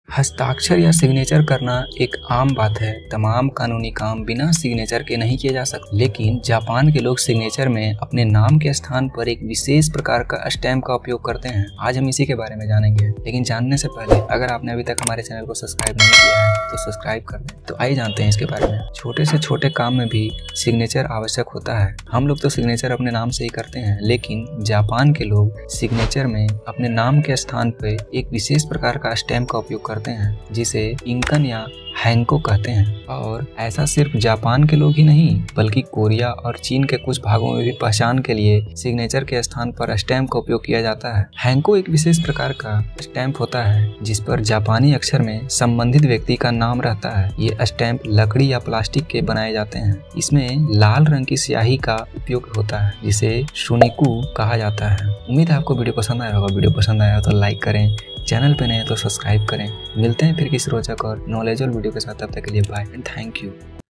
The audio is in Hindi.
हस्ताक्षर या सिग्नेचर करना एक आम बात है। तमाम कानूनी काम बिना सिग्नेचर के नहीं किए जा सकते, लेकिन जापान के लोग सिग्नेचर में अपने नाम के स्थान पर एक विशेष प्रकार का स्टैम्प का उपयोग करते हैं। आज हम इसी के बारे में जानेंगे, लेकिन जानने से पहले अगर आपने अभी तक हमारे चैनल को सब्सक्राइब नहीं किया है तो सब्सक्राइब कर दें। तो आइए जानते हैं इसके बारे में। छोटे से छोटे काम में भी सिग्नेचर आवश्यक होता है। हम लोग तो सिग्नेचर अपने नाम से ही करते हैं, लेकिन जापान के लोग सिग्नेचर में अपने नाम के स्थान पर एक विशेष प्रकार का स्टैम्प का उपयोग करते हैं, जिसे इंकन या हैंको कहते हैं। और ऐसा सिर्फ जापान के लोग ही नहीं, बल्कि कोरिया और चीन के कुछ भागों में भी पहचान के लिए सिग्नेचर के स्थान पर स्टैम्प का उपयोग किया जाता है। हैंको एक विशेष प्रकार का स्टैम्प होता है जिस पर जापानी अक्षर में संबंधित व्यक्ति का नाम रहता है। ये स्टैम्प लकड़ी या प्लास्टिक के बनाए जाते हैं। इसमें लाल रंग की स्याही का उपयोग होता है जिसे शुनिकु कहा जाता है। उम्मीद है आपको वीडियो पसंद आया होगा। वीडियो पसंद आया तो लाइक करें, चैनल पे नए तो सब्सक्राइब करें। मिलते हैं फिर किसी रोचक और नॉलेजेबल वीडियो के साथ। तब तक के लिए बाय एंड थैंक यू।